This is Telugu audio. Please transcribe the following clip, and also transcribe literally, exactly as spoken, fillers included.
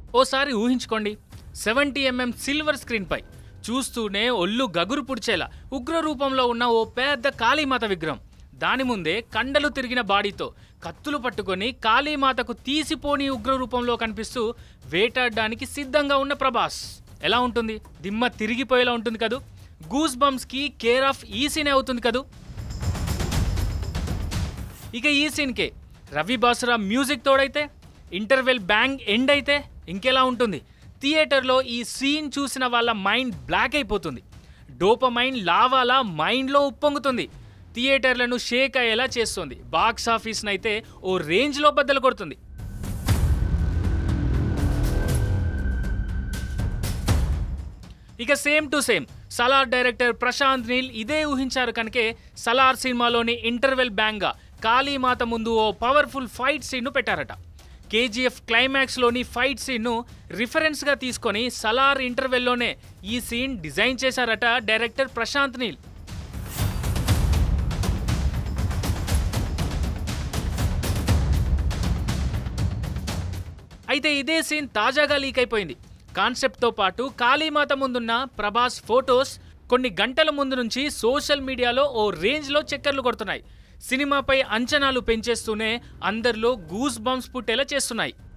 ఓసారి ఊహించుకోండి, సెవెంటీ ఎంఎం సిల్వర్ స్క్రీన్పై చూస్తూనే ఒళ్ళు గగురు పుడిచేలా ఉగ్ర రూపంలో ఉన్న ఓ పెద్ద కాళీమాత విగ్రహం. దాని ముందే కండలు తిరిగిన బాడీతో కత్తులు పట్టుకొని కాళీమాతకు తీసిపోని ఉగ్ర రూపంలో కనిపిస్తూ వేటాడడానికి సిద్ధంగా ఉన్న ప్రభాస్. ఎలా ఉంటుంది? దిమ్మ తిరిగిపోయేలా ఉంటుంది కదూ. గూస్ బంప్స్కి కేర్ ఆఫ్ ఈ సీనే అవుతుంది కదూ. ఇక ఈ సీన్కే రవి బాసురా మ్యూజిక్ తోడైతే, ఇంటర్వెల్ బ్యాంగ్ ఎండ్ అయితే ఇంకెలా ఉంటుంది? థియేటర్లో ఈ సీన్ చూసిన వాళ్ళ మైండ్ బ్లాక్ అయిపోతుంది. డోపమైన్ లావాలా మైండ్లో ఉప్పొంగుతుంది. థియేటర్లను షేక్ అయ్యేలా చేస్తుంది. బాక్స్ ఆఫీస్ని అయితే ఓ రేంజ్లో బద్దలు కొడుతుంది. ఇక same to same Salaar director Prashanth Neel ఇదే ఊహించారు కనుకే సలార్ సినిమాలోని ఇంటర్వెల్ బ్యాంగ్గా కాళీమాత ముందు ఓ పవర్ఫుల్ ఫైట్ సీన్ను పెట్టారట. కేజీఎఫ్ క్లైమాక్స్లోని ఫైట్ సీన్ను రిఫరెన్స్గా తీసుకొని సలార్ ఇంటర్వెల్లోనే ఈ సీన్ డిజైన్ చేశారట డైరెక్టర్ ప్రశాంత్ నీల్. అయితే ఇదే సీన్ తాజాగా లీక్ అయిపోయింది. కాన్సెప్ట్తో పాటు కాళీమాత ముందున్న ప్రభాస్ ఫొటోస్ కొన్ని గంటల ముందు నుంచి సోషల్ మీడియాలో ఓ రేంజ్లో చక్కర్లు కొడుతున్నాయి. సినిమాపై అంచనాలు పెంచేస్తూనే అందరిలో గూస్ బంప్స్ పుట్టేలా చేస్తున్నాయి.